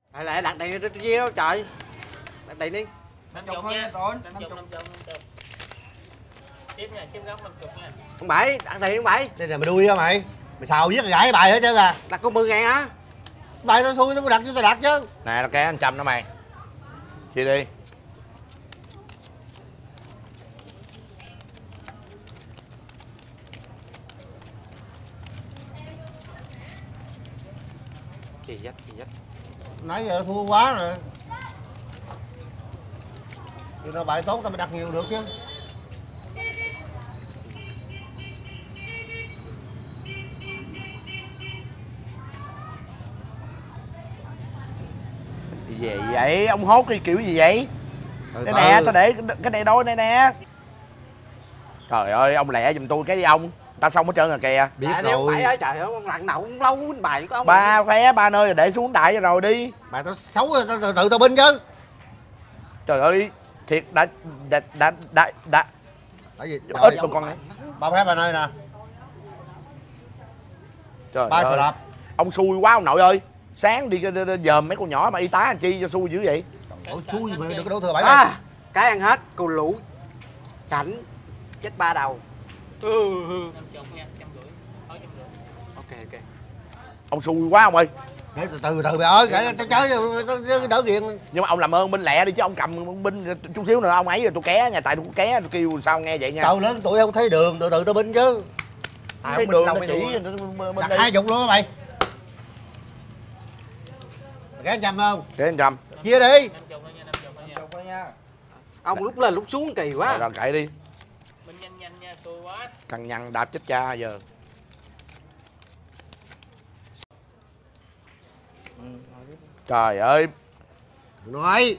lại đặt đèn trên chia đâu trời. Đặt đèn đi. 50 nha. 50. Xếp nha, xếp góc 50 nha. Ông Bảy, đặt đèn ông Bảy. Đây là mày đuôi hả mày? Mày xào viết gãi bài hết trơn à? Đặt có 10.000 hả? Bài tao xui tao mới đặt chứ tao đặt chứ. Nè nó ké 100 đó mày. Chia đi. Chị dắt. Nãy giờ thua quá rồi. Chừng nào bài tốt tao mới đặt nhiều được chứ. Gì vậy? Ông hốt cái kiểu gì vậy? Đây nè, tao để cái này đôi này nè. Trời ơi, ông lẹ giùm tôi cái đi ông. Ta xong hết trơn rồi kìa. Biết rồi. Ông Bảy ơi trời ơi, lần nào cũng lâu cái bài của ông. Ba phé, ba nơi rồi để xuống đại cho rồi đi. Bài tao xấu rồi, tao tự tao binh chứ. Trời ơi, thiệt đã Tại vì ít một con này. ba phép ba nơi nè. Trời Ba ơi. xà lạp. Ông xui quá ông nội ơi. Sáng đi dòm mấy con nhỏ mà y tá làm chi cho xui dữ vậy? Ôi xui mày được cái đổ thừa bảy. Cái ăn hết, cù lũ. Cảnh chết 3 đầu. 50 nha, 150. Thôi 150. Ok. Ông xui quá ông ơi. Để từ mày ơi, kể tao chơi tao đỡ ghiền. Nhưng mà ông làm ơn binh lẹ đi chứ ông cầm binh chút xíu nữa ông ấy rồi tôi ké nha, tại tôi ké tôi kêu sao nghe vậy nha. Tao lớn tuổi không thấy đường, từ tao binh chứ. Cái đường nó chỉ Đặt 20 luôn á mày. Ké 100 không? Ké 100. Chia đi. 50 thôi nha, 50 thôi nha. Ông lúc lên lúc xuống kỳ quá. Rồi kệ đi. Mình nhanh nha, xui quá. Cằn nhằn đạp chết cha giờ. Trời ơi. Nói.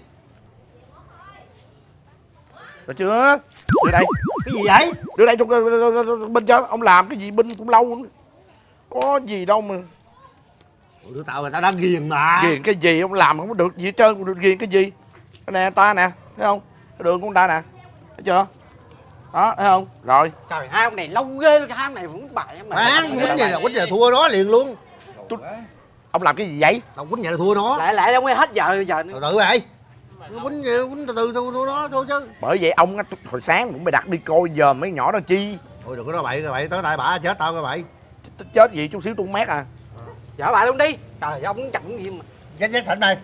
Được chưa? Đưa đây. Cái gì vậy? Đưa đây cho binh cho. Ông làm cái gì binh cũng lâu lắm. Có gì đâu mà. Tụi tao người ta đang ghiền mà. Ghiền cái gì ông làm không có được gì hết trơn. Được ghiền cái gì? Cái này ta nè. Thấy không? Cái đường của người ta nè. Thấy chưa? Đó, thấy không? Rồi. Trời, hai ông này lâu ghê luôn, hai ông này cũng bài em Bán quýnh vậy là quýnh giờ thua nó liền luôn. Ông làm cái gì vậy? Tao quýnh vậy là thua nó. Lại đâu mới hết giờ nữa. Từ từ mày. Quýnh từ từ thua nó thôi chứ. Bởi vậy ông á, hồi sáng cũng phải đặt đi coi giờ mấy nhỏ đó chi. Thôi đừng có nói bậy tới tay bả chết tao cái bậy. Chết gì chút xíu tôi mét à. Dở bài luôn đi. Trời, ông chậm gì mà. Dắt sảnh đây.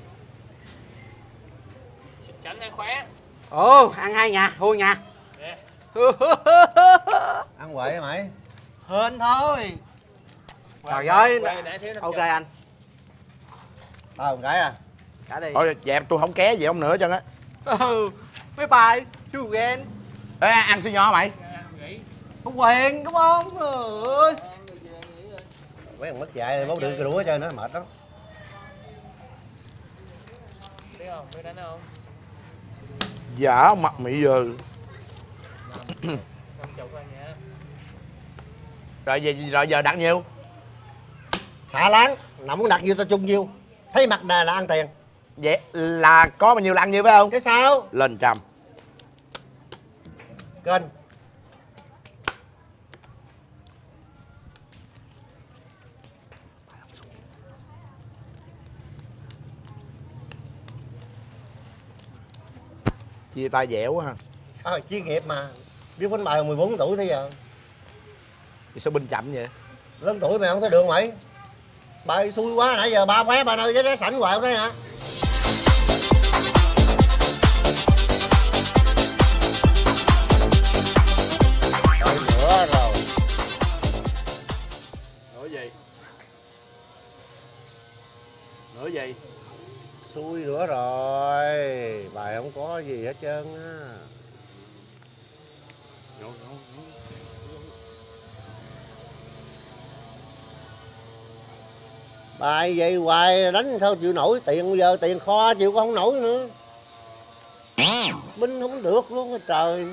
Sẵn đây khóe. Ồ, ăn 2 nhà, thua nhà. Ăn quậy mày. Hên thôi. Trời ơi. Ok anh. Tao một cái à. Cả đi. Thôi dẹp tôi không ké gì ông nữa chân á. Mấy bài chú ghen. Ê ăn siêu nho mày. Không quyền đúng không? Ơi. Mấy thằng mất dạy bố đưa cái đũa chơi nữa mệt lắm. Biết không? Biết đánh không? Giả mặt mị giờ. 50 thôi nha. Rồi giờ đặt nhiêu? Hạ láng, nào muốn đặt nhiêu tao chung nhiêu. Thấy mặt nè là ăn tiền. Vậy là có bao nhiêu là ăn nhiêu phải không? Cái sao? Lên 100. Kênh. Chia tay dẻo quá ha. Sao chuyên nghiệp mà. Biết bánh bài 14 tuổi tới giờ. Thì sao binh chậm vậy? Lớn tuổi mày không thấy đường mày. Bài xui quá nãy giờ ba phé ba nơi với đá sảnh hoài không thấy hả? Nữa rồi. Nữa gì? Nữa gì? Xui nữa rồi. Bài không có gì hết trơn á. Bài vậy hoài đánh sao chịu nổi. Tiền bây giờ tiền kho chịu không nổi nữa. Binh không được luôn á trời.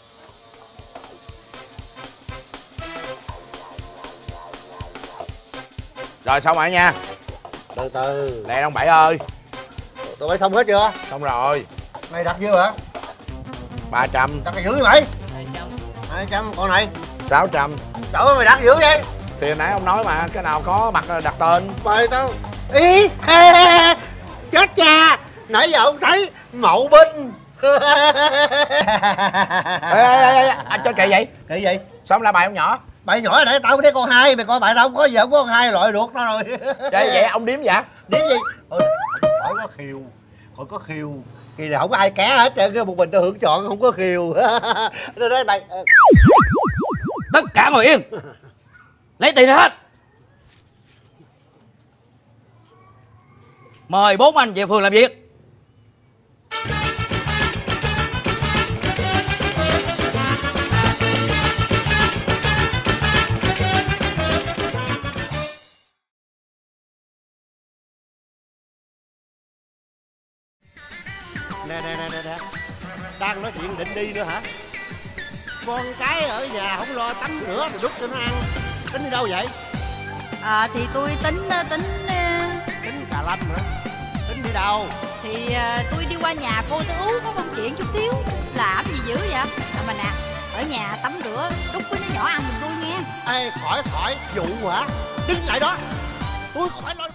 Rồi xong rồi nha. Từ từ. Lẹ ông Bảy ơi. Tụi bay xong hết chưa? Xong rồi. Mày đặt nhiêu hả? 300. Đặt cái dữ mày. 200. 200 con này. 600. Trời ơi mày đặt dữ vậy? Thì hồi nãy ông nói mà cái nào có mặt đặt tên. Mày tao. Ý. chết cha, nãy giờ không thấy Mậu Binh. Ê, anh cho kỳ vậy? Kỳ gì? Sao không la bài ông nhỏ? Bài nhỏ để tao mới thấy con hai, mày coi bài tao không có gì, không có con hai loại ruột tao rồi. Vậy ông điếm vậy? Điếm gì? Thôi, khỏi có khiêu, khỏi có khiêu. Kỳ này không có ai ké hết trơn, một mình tao hưởng chọn không có khiêu. Nó nói bài Tất cả ngồi yên. Lấy tiền ra hết. Mời 4 anh về phường làm việc. Nè, đang nói chuyện định đi nữa hả? Con cái ở nhà không lo tắm rửa rồi đút cho nó ăn, tính đi đâu vậy? Thì tôi tính Tính Cà Lâm hả? Tính đi đâu? thì tôi đi qua nhà cô Tư Ú có công chuyện chút xíu. Làm gì dữ vậy? Mà nè, ở nhà tắm rửa đút với nó nhỏ ăn giùm tôi nghe. Ê, khỏi vụ hả? Đứng lại đó, tôi không phải lo.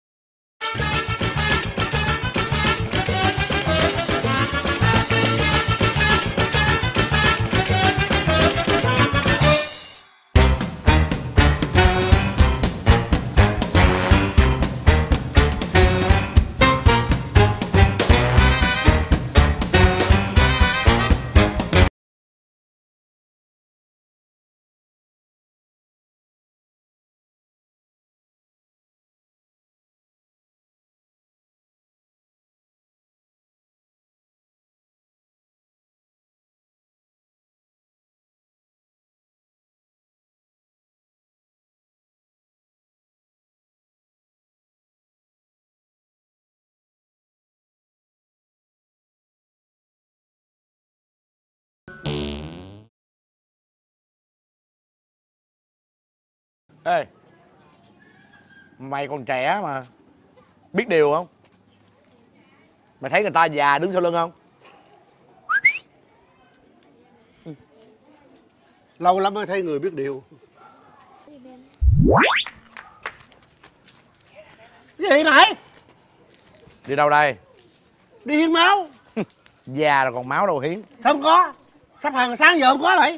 Ê, mày còn trẻ mà biết điều không? Mày thấy người ta già đứng sau lưng không? Lâu lắm mới thấy người biết điều. Cái gì mày? Đi đâu đây? Đi hiến máu. Già rồi còn máu đâu hiến. Sao không có? Sắp hàng sáng giờ không có mày.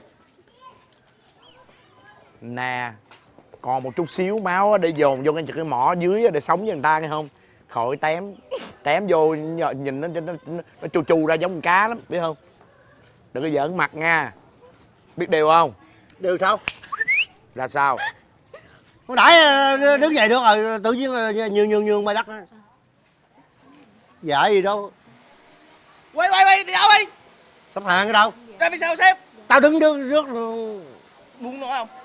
Nè, còn một chút xíu máu á để dồn vô cái mỏ dưới á để sống với người ta nghe không? Khỏi tém vô nhìn nó chu chu ra giống con cá lắm, biết không? Đừng có giỡn mặt nha. Biết điều không? Điều sao? Là sao? Hồi nãy đứng dậy được rồi, tự nhiên nhường mày đất. Dạ gì đâu. Quay đi đâu đi? Sắp hàng ở đâu? Ra phía sau xem. Tao đứng trước. Muốn nói không?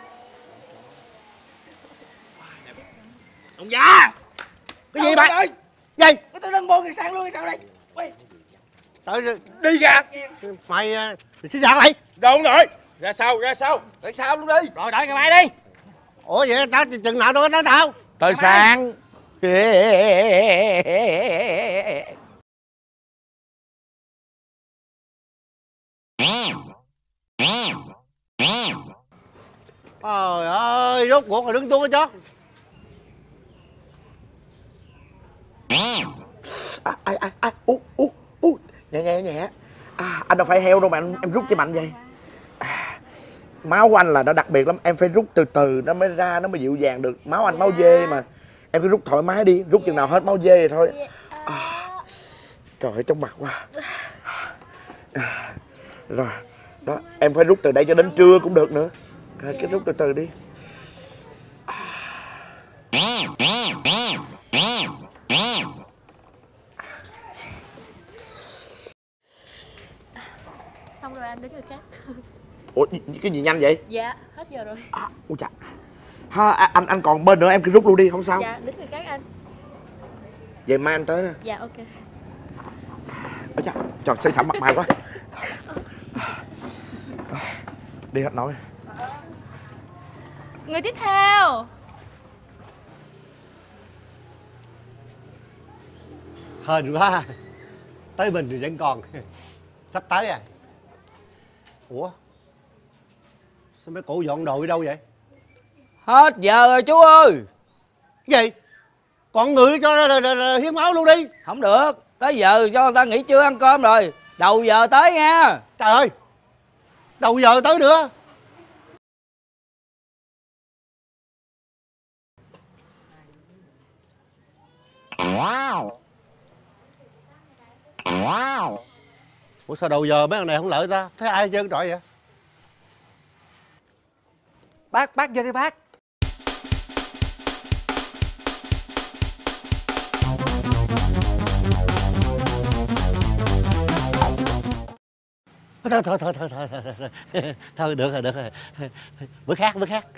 Ông già. Cái gì mày? Gì? Tôi đang mua người sang luôn hay sao đây? Quay. Đi ra. Mày xin chào mày. Đâu rồi? Ra sau luôn đi. Rồi đợi ngày mai đi. Ủa vậy tao chừng nào tôi nói tao? Tới sáng. Trời ơi, rốt cuộc là đứng xuống cái chót. Nhẹ. Anh đâu phải heo đâu mà em rút cho mạnh vậy. Máu của anh là nó đặc biệt lắm, em phải rút từ từ nó mới ra, nó mới dịu dàng được. Máu anh máu dê mà. Em cứ rút thoải mái đi, rút chừng nào hết máu dê rồi thôi. Trời ơi, chóng mặt quá. Rồi, đó, em phải rút từ đây cho đến trưa cũng được nữa. Cứ rút từ từ đi. Xong rồi anh đến người khác. Ủa, cái gì nhanh vậy? Dạ, hết giờ rồi. Ôi chà. Anh còn bên nữa, em cứ rút luôn đi, không sao. Dạ, đến người khác anh. Vậy mai anh tới nè. Dạ, ok. Ôi chà, trời, xây sẩm mặt mày quá. Đi hết nói. Người tiếp theo. Hên quá. Tới mình thì vẫn còn. Sắp tới à. Ủa, sao mấy cụ dọn đồ đi đâu vậy? Hết giờ rồi chú ơi. Cái gì? Con người cho hiến máu luôn đi. Không được, tới giờ cho người ta nghỉ trưa ăn cơm rồi. Đầu giờ tới nha. Trời ơi, đầu giờ tới nữa. Ủa sao đầu giờ mấy thằng này không lợi ta? Thấy ai trơn trọi vậy? Bác vô đi bác. Thôi được rồi. Bữa khác.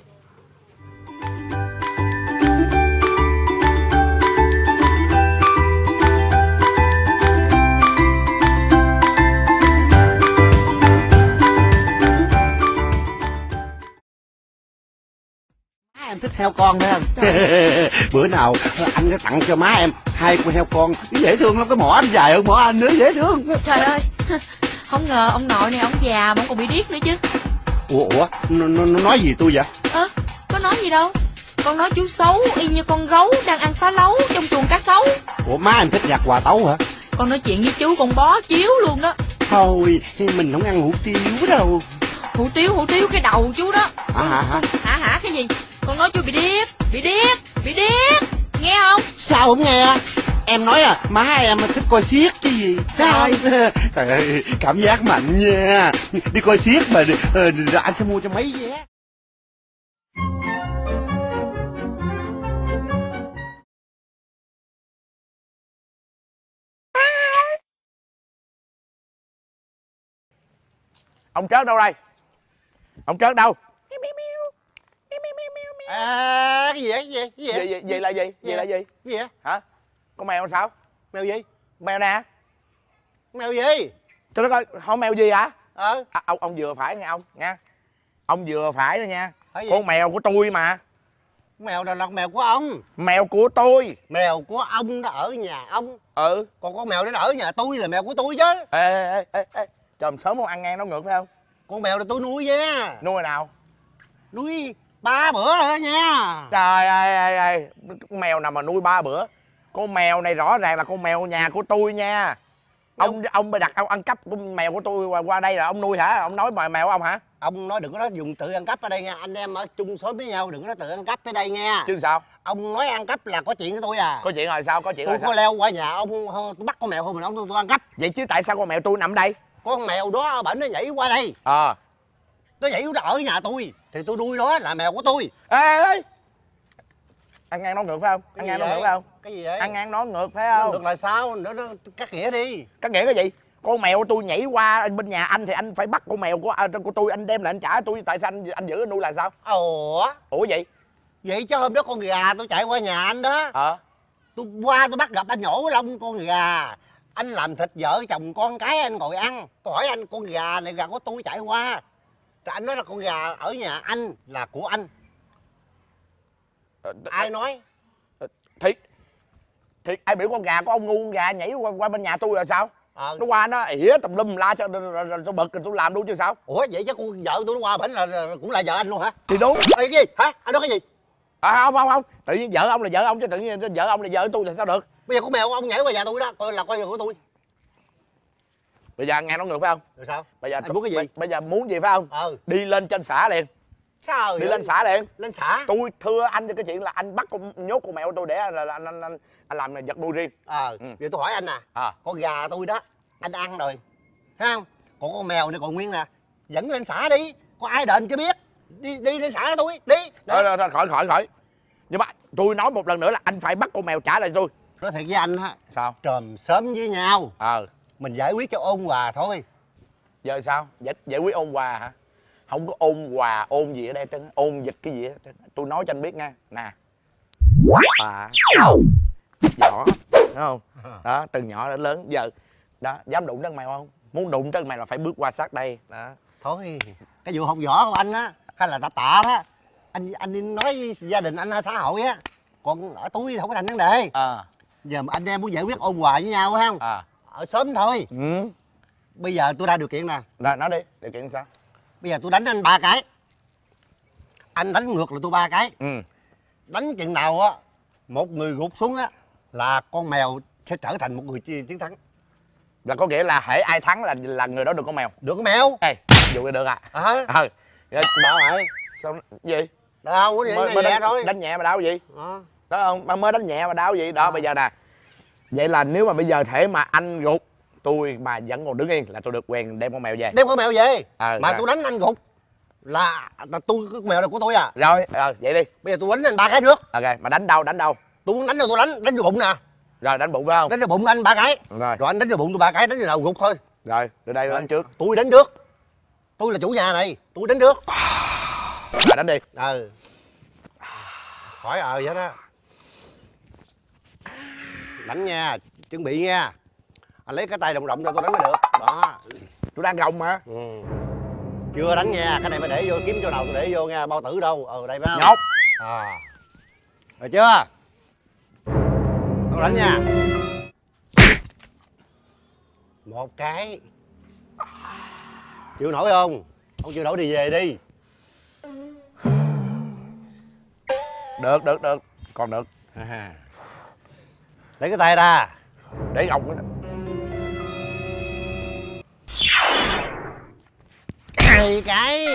Em thích heo con phải không? Bữa nào anh sẽ tặng cho má em 2 con heo con, dễ thương lắm, cái mỏ anh dài hơn mỏ anh nữa, dễ thương. Trời ơi, không ngờ ông nội này ông già mà ông còn bị điếc nữa chứ. Ủa, nó nói gì tôi vậy? Có nói gì đâu. Con nói chú xấu y như con gấu đang ăn phá lấu trong chuồng cá sấu. Ủa má em thích nhạc hòa tấu hả? Con nói chuyện với chú con bó chiếu luôn đó. Thôi, mình không ăn hủ tiếu đâu. Hủ tiếu cái đầu chú đó. Hả? Hả cái gì? Con nói chú bị điếc. Nghe không? Sao không nghe? Em nói à, má em thích coi xiếc chứ gì. Trời ơi, cảm giác mạnh nha. Đi coi xiếc mà anh sẽ mua cho mấy vé. Ông Trớt đâu đây? Ông Trớt đâu? À, cái gì? Gì là gì? Cái gì á? Hả? Con mèo sao? Mèo gì? Mèo nè. Mèo gì? Cho nó coi, không mèo gì hả? Ông Vừa phải nghe ông nha. Ông vừa phải đó nha. Phải gì? Con mèo của tôi mà. Mèo nào là mèo của ông? Mèo của tôi. Mèo của ông nó ở nhà ông. Còn con mèo nó ở nhà tôi là mèo của tôi chứ. Ê. Chòm sớm không ăn ngang nó ngược phải không? Con mèo là tôi nuôi nha. Nuôi nào? Nuôi 3 bữa rồi đó nha. Trời ơi, con mèo nào mà nuôi 3 bữa. Con mèo này rõ ràng là con mèo nhà của tôi nha. Ông bị đặt ông ăn cắp con mèo của tôi qua đây là ông nuôi hả? Ông nói bài mèo của ông hả? Ông nói đừng có nói dùng tự ăn cắp ở đây nha. Anh em ở chung xóm với nhau đừng có nói tự ăn cắp ở đây nha. Chứ sao? Ông nói ăn cắp là có chuyện của tôi à. Có chuyện rồi sao? Tôi có leo qua nhà ông, tôi bắt con mèo không mình ông tôi ăn cắp. Vậy chứ tại sao con mèo tôi nằm đây? Con mèo đó bển nó nhảy qua đây. Nó nhảy nó ở nhà tôi thì tôi nuôi nó là mèo của tôi. Ê! Ăn ngang nó ngược phải không? Ăn ngang nó ngược phải không? Cái gì vậy? Ăn ngang nó ngược phải không? Ngược là sao? Nó cắt nghĩa đi. Cắt nghĩa cái gì? Con mèo của tôi nhảy qua bên nhà anh thì anh phải bắt con mèo của tôi, anh đem lại anh trả tôi, tại sao anh giữ anh nuôi là sao? Ủa gì? Vậy chứ hôm đó con gà tôi chạy qua nhà anh đó. Tôi qua tôi bắt gặp anh nhổ lông con gà. Anh làm thịt vợ chồng con cái anh ngồi ăn. Tôi hỏi anh con gà này gà của tôi chạy qua. Rồi anh nói là con gà ở nhà anh là của anh. Ai nói? Thì ai biểu con gà của ông ngu, con gà nhảy qua bên nhà tôi là sao? Nó qua nó ỉa tùm lum la cho tôi bực rồi tôi làm luôn chứ sao? Ủa vậy chứ con vợ tôi nó qua bển là cũng là vợ anh luôn hả? Thì đúng. Cái gì? Hả? Anh nói cái gì? Không. Tự nhiên vợ ông là vợ ông chứ tự nhiên vợ ông là vợ tôi là sao được? Bây giờ con mèo ông nhảy qua nhà tôi đó, coi là coi vợ của tôi. Bây giờ nghe nó ngược phải không? Rồi sao? Bây giờ anh muốn cái gì? Bây giờ muốn gì phải không? Đi lên trên xã liền. Sao? Đi lên xã liền. Lên xã? Tôi thưa anh cái chuyện là anh bắt nhốt con mèo của tôi để anh làm vật nuôi riêng. Vậy tôi hỏi anh nè. Con gà tôi đó anh ăn rồi, thấy không? Còn con mèo này còn nguyên nè, dẫn lên xã đi, có ai đền cho biết. Đi lên xã tôi đi. Thôi khỏi. Nhưng mà tôi nói một lần nữa là anh phải bắt con mèo trả lại tôi. Nói thiệt với anh á. Sao? Tròm xóm với nhau. Mình giải quyết cho ôn hòa thôi. Giờ sao? Giải quyết ôn hòa hả? Không có ôn hòa, ôn gì ở đây trơn, ôn dịch cái gì hết trơn. Tôi nói cho anh biết nha. Nè. Nhỏ, đúng không? Đó, từ nhỏ đến lớn giờ. Đó, dám đụng trân mèo không? Muốn đụng trân mèo là phải bước qua sát đây. Đó. Thôi, cái vụ học võ của anh á, hay là tạ đó, anh đi nói với gia đình anh xã hội á. Còn ở túi không có thành vấn đề. Giờ mà anh em muốn giải quyết ôn hòa với nhau phải không? Ở sớm thôi. Bây giờ tôi ra điều kiện nè. Rồi, nói đi, điều kiện sao? Bây giờ tôi đánh anh 3 cái. Anh đánh ngược là tôi 3 cái. Đánh chừng nào á một người gục xuống á là con mèo sẽ trở thành một người chiến thắng. Là có nghĩa là hễ ai thắng là người đó được con mèo. Được con mèo. Ê, dụ được à? Bảo mày sao gì? đâu có gì, mới nhẹ thôi. Đánh nhẹ mà đau gì? Đó không, mới đánh nhẹ mà đau gì? Đó bây giờ nè. Vậy là nếu mà bây giờ thể mà anh gục tôi mà vẫn còn đứng yên là tôi được quyền đem con mèo về. Đem con mèo về. Mà rồi. tôi đánh anh gục là tôi, con mèo là của tôi à. Rồi, vậy đi. Bây giờ tôi đánh anh 3 cái trước. Ok, mà đánh đâu? Tôi muốn đánh đâu tôi đánh vô bụng nè. Rồi đánh bụng phải không? Đánh vô bụng anh 3 cái. Rồi anh đánh vô bụng tôi 3 cái, đánh vô đầu gục thôi. Rồi, từ đây đánh trước. Tôi đánh trước. Tôi là chủ nhà này, tôi đánh trước. Rồi đánh đi. Khỏi vậy đó. Đánh nha, chuẩn bị nha. Anh lấy cái tay rộng rộng cho tôi đánh mới được. Đó. Tôi đang gồng mà. Chưa đánh nha, cái này mà để vô kiếm chỗ nào tôi để vô nha, bao tử đâu. Đây phải không? Nhốt. Rồi chưa? Tôi đánh nha. Một cái. Chịu nổi không? Không chịu nổi thì về đi. Được. Còn được. Lấy cái tay ra. Để gồng đó. 2 cái.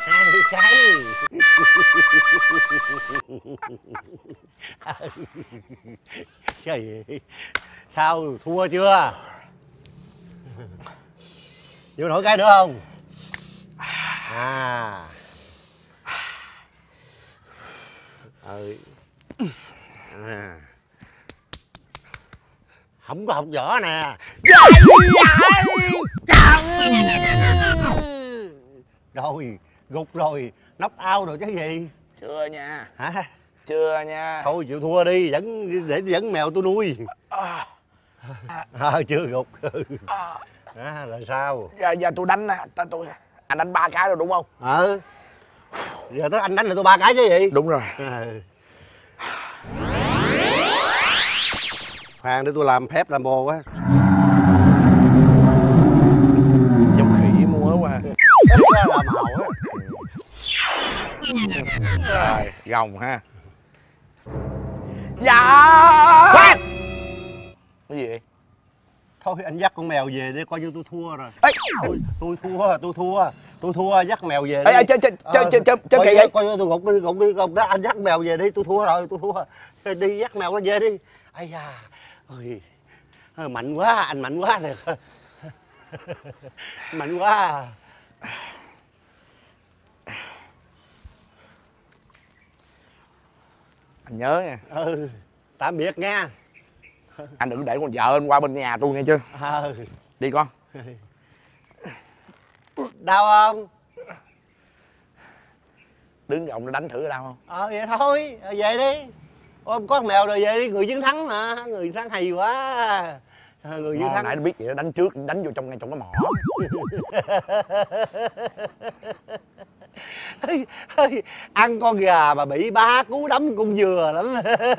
Trời ơi. Sao thua chưa? Chịu nổi cái nữa không? Không có học võ nè. Rồi, gục rồi, knock out rồi chứ gì. Chưa nha. Hả? Chưa nha. Thôi chịu thua đi, để dẫn mèo tôi nuôi. Chưa gục. Là sao? Giờ tôi đánh anh đánh 3 cái rồi đúng không? Giờ tới anh đánh là tôi 3 cái chứ gì? Đúng rồi. Khoan để tôi làm phép làm bồ quá. Giống khỉ mua quá. Là màu á. Rồi, gồng ha. Dạ. Cái gì vậy? Thôi anh dắt con mèo về đi, coi như tôi thua rồi. Ê, tôi thua, dắt mèo về đi. Chơi kỳ vậy? Coi như tôi gục đó, anh dắt mèo về đi, tôi thua rồi, tôi thua. Đi dắt mèo nó về đi. Ây da, ôi, mạnh quá, anh mạnh quá thiệt. Mạnh quá. Anh nhớ nha. Tạm biệt nha. Anh đừng để con vợ anh qua bên nhà tôi nghe chưa? Đi con. Đau không? Đứng gồng để đánh thử đau không? Vậy thôi, về đi. Ôm con mèo rồi về đi, người chiến thắng mà. Người chiến thắng hay quá. Người chiến thắng. Nãy nó biết vậy đó, đánh trước, đánh vô ngay trong cái mỏ. Ăn con gà mà bị 3 cú đấm cũng vừa lắm.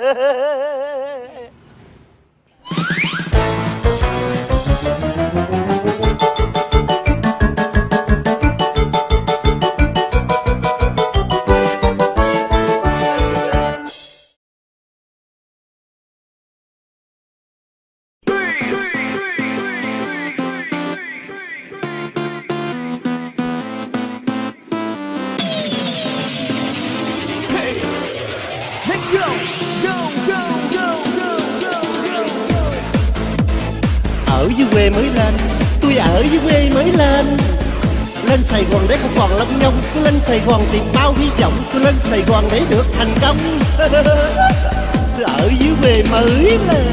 Ở dưới quê mới lên, tôi ở dưới quê mới lên. Lên Sài Gòn để không còn lông nhông, tôi lên Sài Gòn tìm bao hy vọng, tôi lên Sài Gòn để được thành công. Tôi ở dưới quê mới lên.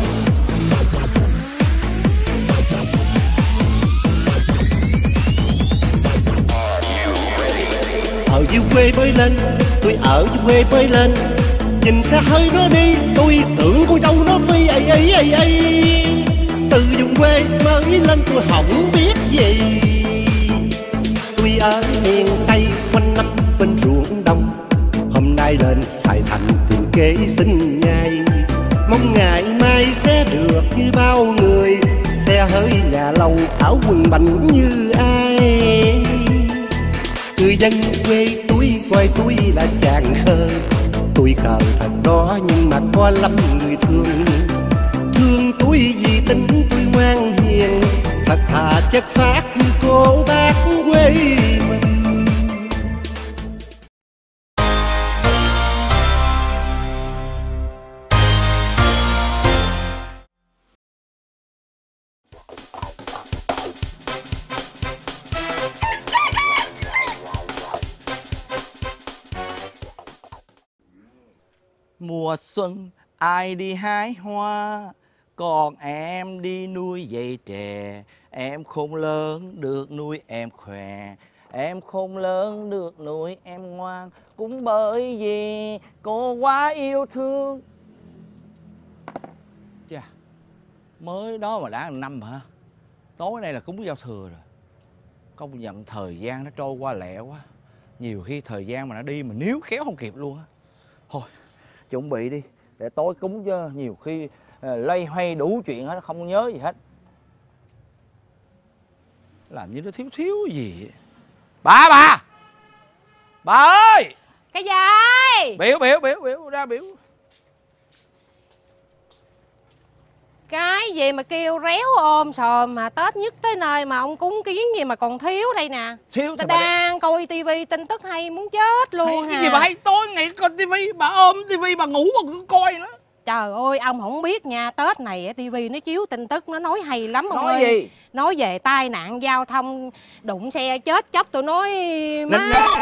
Ở dưới quê mới lên, tôi ở dưới quê mới lên. Nhìn xe hơi nó đi, tôi tưởng con trâu nó phi ấy. Từ vùng quê mới lên tôi không biết gì. Tôi ở miền Tây quanh năm bên ruộng đồng. Hôm nay lên Sài Thành tìm kế sinh nhai. Mong ngày mai sẽ được như bao người. Xe hơi nhà lầu áo quần bảnh như ai. Người dân quê tôi coi tôi là chàng khờ. Tôi khờ thật đó nhưng mà có lắm người thương. Thương tôi vì tính tôi ngoan hiền, thật thà chất phác như cô bác quê mình. Mùa xuân ai đi hái hoa, còn em đi nuôi dây trẻ. Em không lớn được nuôi em khỏe, em không lớn được nuôi em ngoan. Cũng bởi vì cô quá yêu thương. Chà, mới đó mà đã 1 năm hả? Tối nay là cúng giao thừa rồi. Công nhận thời gian nó trôi qua lẹ quá. Nhiều khi thời gian mà nó đi mà níu kéo không kịp luôn á. Thôi chuẩn bị đi để tối cúng chứ nhiều khi loay hoay đủ chuyện hết, không nhớ gì hết. Làm như nó thiếu gì. Bà ơi, Cái gì? biểu ra biểu. Cái gì mà kêu réo ôm sòm mà Tết nhất tới nơi mà ông cúng kiến gì mà còn thiếu đây nè. Thiếu Ta đang coi tivi tin tức hay muốn chết luôn. Cái gì mà hay tối ngày coi tivi, bà ôm tivi bà ngủ bà cứ coi nữa. Trời ơi, ông không biết nha, Tết này tivi nó chiếu tin tức nó nói hay lắm ông Nói ơi. gì? Nói về tai nạn giao thông, đụng xe chết chóc, tôi nói má.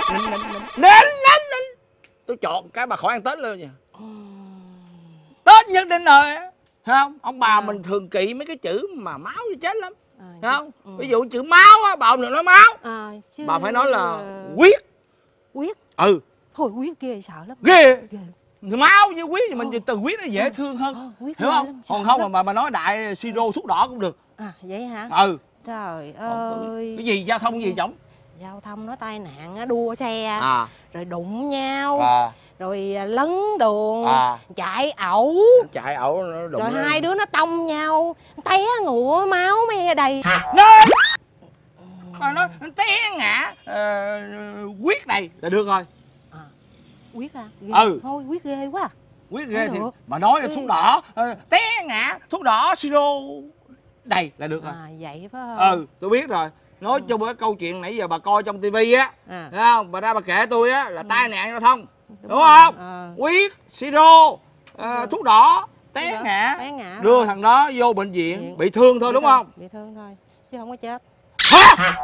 Nín. Tôi chọn cái bà khỏi ăn Tết luôn nha. Tết nhất đến nơi á. Không, ông bà mình thường kỵ mấy cái chữ mà máu thì chết lắm. Không? Ví dụ chữ máu á, bà không được nói máu. Bà phải nói là huyết. Huyết? Ừ. Thôi huyết ghê sợ lắm. Ghê. Máu với huyết thì mình từ huyết nó dễ thương hơn. Hiểu không? Còn không mà bà nói đại siro thuốc đỏ cũng được. À vậy hả? Ừ. Trời ơi. Cái gì giao thông gì chổng? Giao thông nó tai nạn đua xe rồi đụng nhau rồi lấn đường chạy ẩu nó đụng rồi lên. hai đứa nó tông nhau té ngụa máu me đầy. Nên mà nó té ngã huyết này là được rồi. Huyết à? Ghê. Ừ. Thôi huyết ghê quá. Huyết ghê thì mà nói thuốc đỏ té ngã thuốc đỏ siro đầy là được rồi. Vậy phải không? Tôi biết rồi. Nói chung cái câu chuyện nãy giờ bà coi trong tivi á, thấy không? Bà ra bà kể tôi á là tai nạn giao thông, đúng không? Huyết, siro, thuốc đỏ, té ngã, đưa thằng đó vô bệnh viện bị thương thôi, đúng không? Bị thương thôi chứ không có chết. Hả?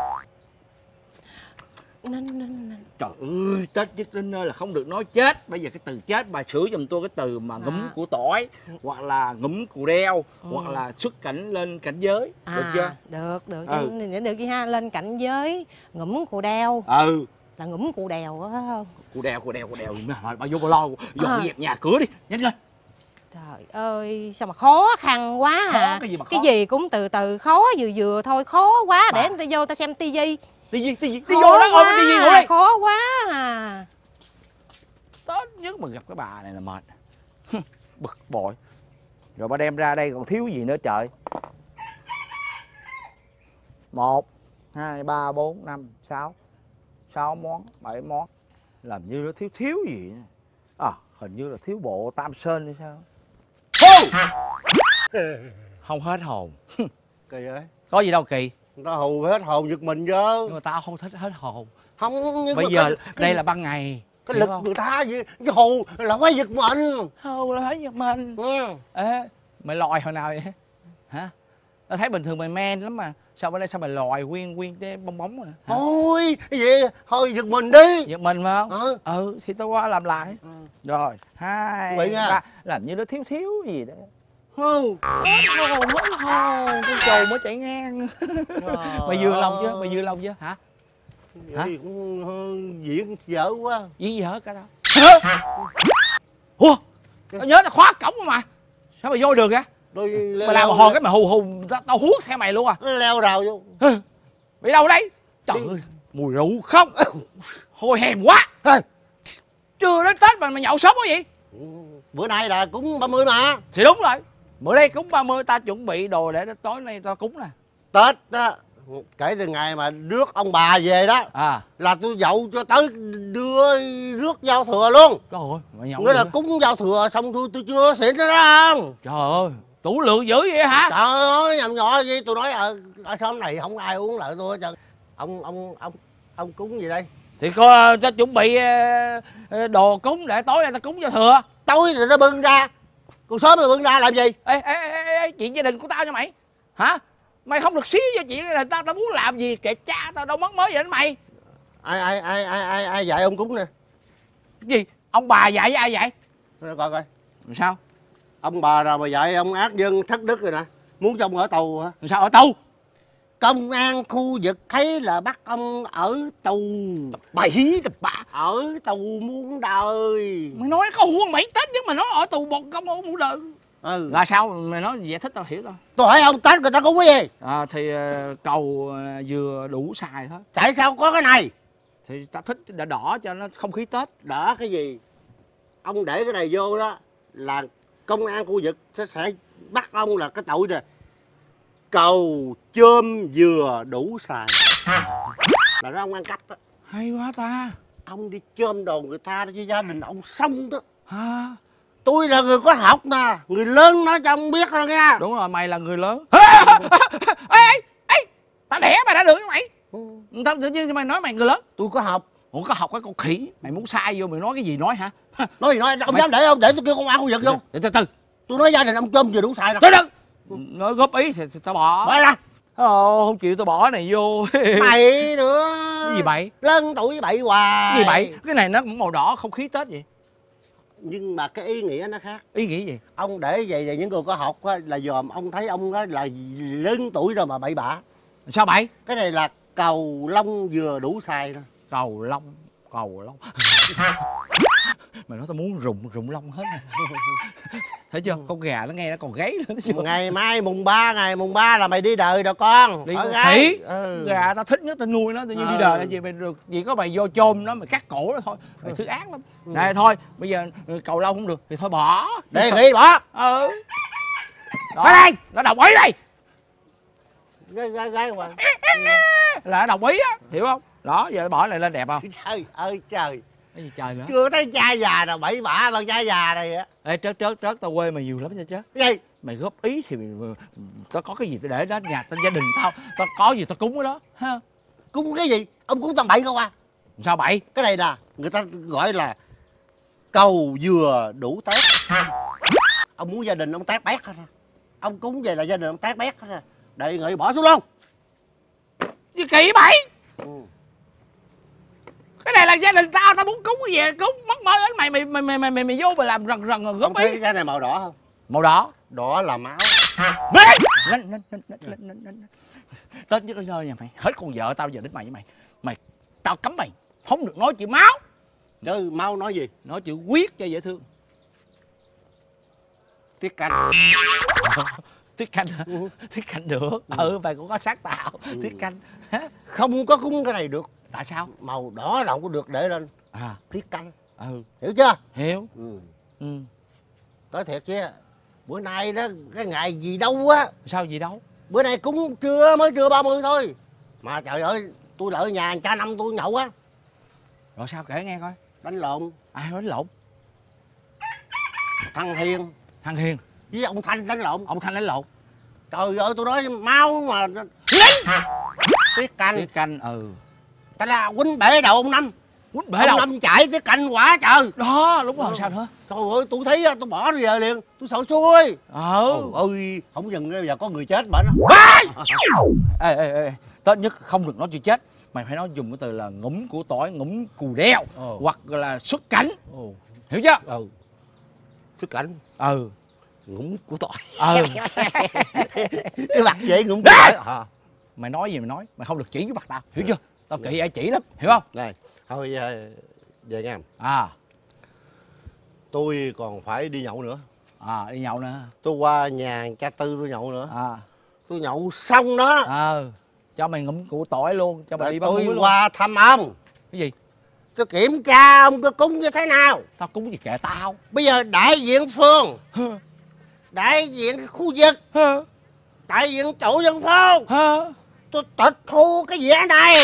Nên. Trời ơi, Tết nhất đến nơi là không được nói chết. Bây giờ cái từ chết bà sửa giùm tôi cái từ mà ngủm của tỏi, hoặc là ngủm cù đeo, hoặc là xuất cảnh lên cảnh giới. Được chưa? Được. Được gì ha, lên cảnh giới ngủm cù đeo. Là ngủm cù đèo á không? Cù đèo. Bà vô bà lo dọn dẹp nhà cửa đi, nhanh lên. Trời ơi, sao mà khó khăn quá hả? Cái gì mà khó? Cái gì cũng từ từ, khó vừa thôi, khó quá. Để người ta vô ta xem tivi. Đi vô đó ôm cái tivi ngồi đây. Khó quá à. Tết nhất mà gặp cái bà này là mệt. Bực bội. Rồi bà đem ra đây còn thiếu gì nữa trời. 1, 2, 3, 4, 5, 6 món, 7 món. Làm như nó thiếu gì nữa. Hình như là thiếu bộ tam sơn hay sao. Không hết hồn. Kỳ vậy? Có gì đâu kỳ. Người ta hù hết hồn giật mình chứ. Nhưng mà tao không thích hết hồn. Không, nhưng bây giờ đây là ban ngày. Cái lực người ta gì cái hù là phải giật mình. Hù là phải giật mình. Ê, mày lòi hồi nào vậy? Hả? Tao thấy bình thường mày men lắm mà. Sao bữa nay sao mày lòi nguyên cái bong bóng rồi? Thôi, cái gì? Thôi giật mình đi. Giật mình phải không? Thì tao qua làm lại. Rồi, 2, 3. Làm như nó thiếu gì đó. Hết hồn. Con trầu mới chạy ngang. Mày vừa lòng chưa? Hả? Vậy cũng diễn dở quá. Diễn dở cả tao. Ủa? Tao nhớ tao khóa cổng mà. Sao mày vô được vậy? Mày làm một hồi cái mày hù tao huốt theo mày luôn à. Leo rào vô. Bị đâu đấy? Trời ơi, mùi rượu không. Hôi hèm quá. Chưa đến Tết mà mày nhậu sớm quá vậy? Bữa nay là cúng 30 mà. Thì đúng rồi. Bữa đây cúng 30 ta chuẩn bị đồ để tối nay tao cúng nè. Tết á kể từ ngày mà rước ông bà về đó là tôi dậu cho tới đưa rước giao thừa luôn. Trời ơi, mày nhậu nghĩa là cúng giao thừa xong tôi chưa xỉn nữa đó không. Trời ơi, tủ lượng dữ vậy hả? Trời ơi, nhầm nhỏ gì tôi nói ở xóm này không ai uống lại tôi hết trơn. Ông cúng gì đây? Thì coi ta chuẩn bị đồ cúng để tối nay ta cúng giao thừa. Tối rồi nó bưng ra, còn sớm rồi bưng ra làm gì? Ê, chuyện gia đình của tao nha mày. Hả? Mày không được xí cho chuyện này, tao muốn làm gì kệ cha tao đâu mất mới vậy đó mày. Ai dạy ông cúng nè? Gì? Ông bà dạy với ai vậy? Coi. Làm sao? Ông bà nào mà dạy ông ác dân thất đức rồi nè. Muốn cho ông ở tù hả? Làm sao ở tù? Công an khu vực thấy là bắt ông ở tù. Bậy tập bạ. Ở tù muôn đời. Mày nói có huông Mỹ Tết nhưng mà nó ở tù một công muôn đời. Là sao? Mày nói giải thích tao hiểu tao. Tôi hỏi ông Tết người ta cúng cái gì? Thì cầu vừa đủ xài thôi. Tại sao có cái này? Thì ta thích đỏ cho nó không khí Tết. Đỏ cái gì? Ông để cái này vô đó là công an khu vực sẽ bắt ông là cái tội nè. Cầu chôm vừa đủ xài. Là đó ông ăn cắp đó. Hay quá ta. Ông đi chôm đồ người ta cho gia đình ông xong đó. Ha. Tôi là người có học nè. Người lớn nói cho ông biết thôi nha. Đúng rồi, mày là người lớn. Ê, tao đẻ mày đã được với mày. Tao tự nhiên mày nói mày người lớn. Tôi có học. Ủa có học cái con khỉ. Mày muốn sai vô mày nói cái gì nói hả? Nói gì nói, ông dám để không? Để tôi kêu công an khu vực vô. Từ từ. Tôi nói gia đình ông chôm vừa đủ xài nè. Từ từ. Nói góp ý thì tao bỏ. Bỏ ra. Không chịu tao bỏ này vô. Bậy nữa. Cái gì bậy? Lớn tuổi bậy hoài. Cái gì bậy? Cái này nó cũng màu đỏ không khí Tết vậy. Nhưng mà cái ý nghĩa nó khác. Ý nghĩa gì? Ông để vậy là những người có học á, là dòm ông thấy ông á, là lớn tuổi rồi mà bậy bạ. Sao bậy? Cái này là cầu lông vừa đủ xài thôi. Cầu lông. Mày nói tao muốn rụng lông hết nè. Thấy chưa? Con gà nó nghe nó còn gáy nữa. Ngày mai mùng 3, ngày mùng 3 là mày đi đời rồi con. Đi gái. Gà tao thích nhất tao nuôi nó, tự nhiên đi đời là gì mày được, chỉ có mày vô chôm nó mày cắt cổ nó thôi. Mày thứ ác lắm. Này thôi, bây giờ cầu lông không được thì thôi bỏ. Đề nghị bỏ. Đó, đây, nó đồng ý đây. Gái mà. Là nó đồng ý á, hiểu không? Đó, giờ bỏ lại lên đẹp không? Trời ơi trời. Cái gì trời nữa? Chưa thấy cha già nào bậy bạ bằng cha già này á. Ê trớt tao quê mày nhiều lắm nha trớt. Cái gì? Mày góp ý thì tao có cái gì để đó nhà tao gia đình tao có gì tao cúng cái đó ha. Cúng cái gì? Ông cúng tầm bậy không à? Sao bậy? Cái này là người ta gọi là cầu vừa đủ tét. Ông muốn gia đình ông tét bét hết à? Ông cúng về là gia đình ông tét bét hết à? Đề nghị bỏ xuống luôn. Gì kỳ bậy? Cái này là gia đình tao muốn cúng cái gì cúng mất mơ đến mày vô mày làm rần góp ý. Ông thấy cái này màu đỏ không? Màu đỏ. Đỏ là máu. Lên. Tết nhất ở nơi nhà mày hết con vợ tao giờ đến mày với mày tao cấm mày không được nói chuyện máu. Chứ máu nói gì? Nói chữ quyết cho dễ thương. Tiết canh. Tiết canh hả? Tiết canh được. Mày cũng có xác tạo. Tiết canh. Không có cúng cái này được. Tại sao? Màu đỏ là không có được để lên. Tiết canh. Hiểu chưa? Hiểu. Nói thiệt chứ bữa nay đó cái ngày gì đâu á. Sao gì đâu? Bữa nay cúng mới trưa 30 thôi. Mà trời ơi, tôi đợi nhà cha năm tôi nhậu á. Rồi sao kể nghe coi. Đánh lộn. Ai đánh lộn? Thằng Hiền. Thằng Hiền với ông Thanh đánh lộn. Ông Thanh đánh lộn. Trời ơi tôi nói máu mà. Tiết canh. Tiết canh. Ta là quýnh bể đầu ông Năm. Quýnh bể đầu. Ông Năm chạy tiết canh quả trời. Đó đúng rồi. Sao nữa? Trời ơi tôi thấy tôi bỏ về liền. Tôi sợ xui. Ơi không dừng giờ có người chết bệnh đó. Ê Tết nhất không được nói chuyện chết. Mày phải nói dùng cái từ là ngủm của tỏi, ngủm cù đeo. Hoặc là xuất cảnh. Hiểu chưa? Xuất cảnh. Ngủm của tỏi. Cái mặt vậy ngủm của tỏi. Mày nói gì mày nói, mày không được chỉ với mặt tao, hiểu chưa? Tao kỵ ai chỉ lắm, hiểu không? Này, thôi về nha. Tôi còn phải đi nhậu nữa. Đi nhậu nữa. Tôi qua nhà cha Tư tôi nhậu nữa. Tôi nhậu xong đó. Cho mày ngủm củ tỏi luôn, cho mày đi bán muối luôn. Tôi qua thăm ông. Cái gì? Tôi kiểm tra ông có cúng như thế nào. Tao cúng gì kệ tao. Bây giờ đại diện phường, đại diện khu vực, đại diện tổ dân phố, tôi tịch thu cái gì ở đây?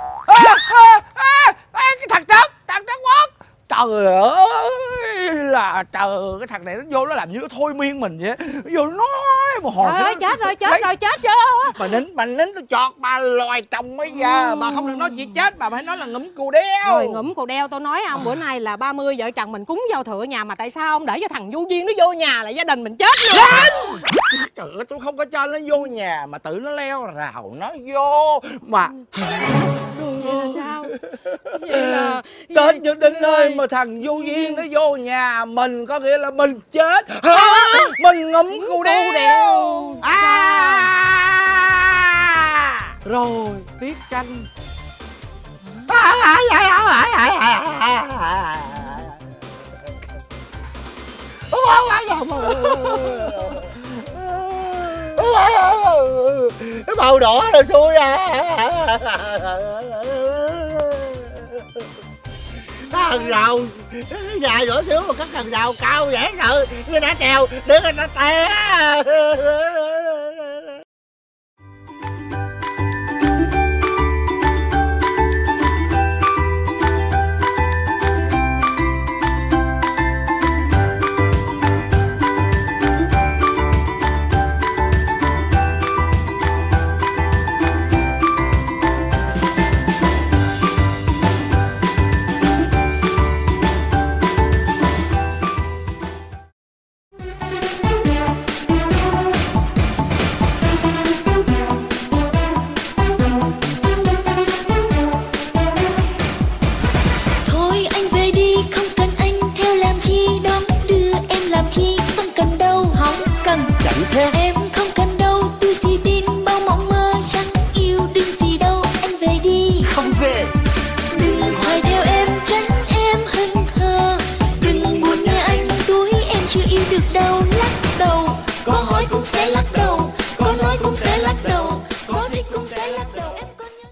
Cái thằng Trấn Quốc. Trời ơi là trời, cái thằng này nó vô nó làm như nó thôi miên mình vậy. Nó vô nó nói một hồi. Trời ơi, chết rồi chưa. Bà nín tôi chọt bà loài chồng bây giờ. Bà không được nói chuyện chết, bà phải nói là ngủm cù đeo. Rồi ngủm cù đeo, tôi nói ông bữa nay là 30 vợ chồng mình cúng giao thừa nhà, mà tại sao ông để cho thằng vô duyên nó vô nhà là gia đình mình chết luôn? Trời ơi, tôi không có cho nó vô nhà mà tự nó leo rào nó vô mà. Vậy là sao? Vậy là Tết nhất đến nơi mà thằng vô duyên nó vô nhà mình, có nghĩa là mình chết. Mình ngủm cù đeo. Rồi tiết canh. Cái màu đỏ rồi xui hàng rào dài nhỏ xíu mà các hàng rào cao dễ sợ, người ta trèo để người ta té. Em không cần đâu, tôi chỉ tin bao mộng mơ chắc yêu đừng gì đâu, anh về đi. Không về. Đừng hoài theo em, tránh em hững hờ. Đừng buồn nghe anh, túi em chưa yêu được đâu. Lắc đầu, có hỏi cũng sẽ lắc đầu, có nói cũng sẽ lắc đầu, có thích cũng sẽ lắc đầu. Em có nhớ...